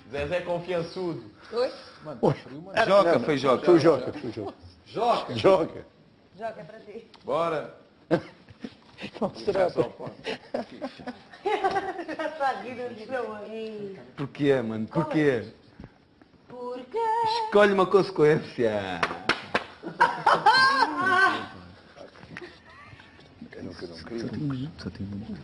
Zezé confiançudo. Oi? Joca, foi Joca. Foi o Joca. Joca. Joca. Joga, é pra ti. Bora. Já está rindo de não. Porquê, mano? Porquê? Porque... Escolhe uma consequência. Eu nunca não queria. Só tem um minuto.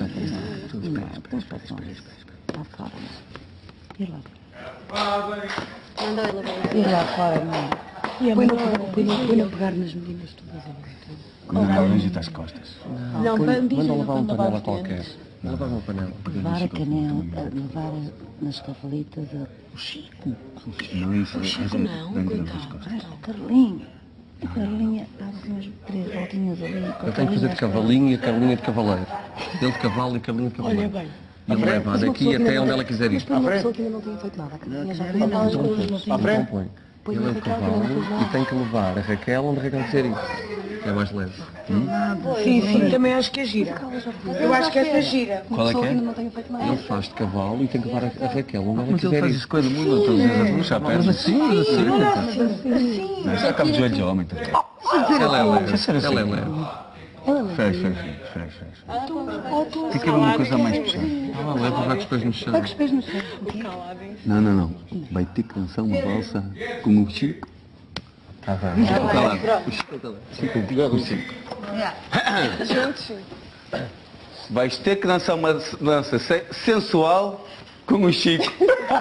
Lá fora. E lá? Manda ela ver. E lá fora, mãe. Põe-lhe a pegar nas meninas todas ali. Não agita as costas. Não, Manda levar uma panela qualquer. Levar uma panela. levar a canela, levar nas cavalitas o Chico. Não, isso O Chico não, coitado. Carlinho. A Carlinha dá umas 3 voltinhas ali. Eu tenho que fazer de cavalinho e a Carlinha de cavaleiro. Ele de cavalo e a Carlinha de cavaleiro. Olha bem. E ele leva daqui até onde ela quiser ir. Uma pessoa que ainda não tinha feito nada. A Carlinha já fez Não, as coisas, não não tinha. põe. Ele é o cavalo e tem que levar a Raquel onde a Raquel quiser ir. É mais leve. Sim, também acho que é gira. Eu acho que essa é gira. Qual é que é? Ainda não tenho feito nada. Ele faz de cavalo e tem que levar a Raquel onde ela Mas ele quiser faz ir. isso coisa muito todas as vezes. Puxa a perna. Mas assim. Não, já acaba de joelho de homem também. Ela é leve. Sério, Ela é sério. leve. Fecha. Tem que haver uma coisa mais pesada. Ela leva, vai com os pés no chão. Pega os pés no chão. Não. Vai ter que dançar uma valsa com o Chico. Tá bem. O Chico. Vais ter que dançar uma dança sensual com o Chico.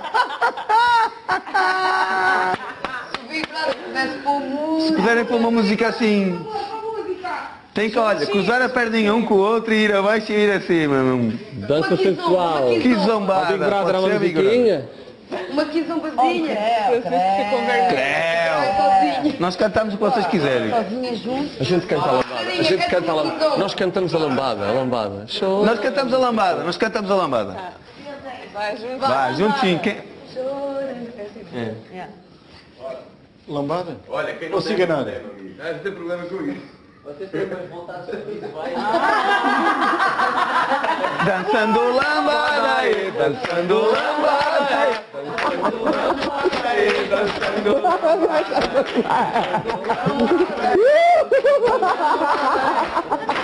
Se puderem pôr uma música assim. Tem que, olha, cruzar a perninha um com o outro e ir abaixo e ir acima. Dança sensual. Que zombada. Big Brother, Pode uma ser, Big Brother. musiquinha? Uma quizumbazinha. Creu. Nós cantamos o que vocês quiserem. Sozinha junto. A gente canta a lambada. A gente canta a lambada. Nós cantamos a lambada. Show. Nós cantamos a lambada. Vai, juntinho. Lambada? Olha, quem Ou ciganada? Não tem problema com isso. Dançando lambada aí, dançando lambada aí, dançando lambada aí, dançando